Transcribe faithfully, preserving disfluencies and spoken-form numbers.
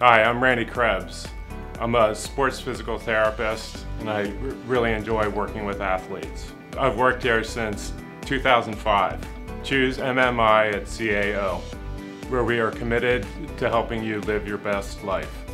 Hi, I'm Randal Krebs. I'm a sports physical therapist and I really enjoy working with athletes. I've worked here since two thousand five. Choose M M I at C A O, where we are committed to helping you live your best life.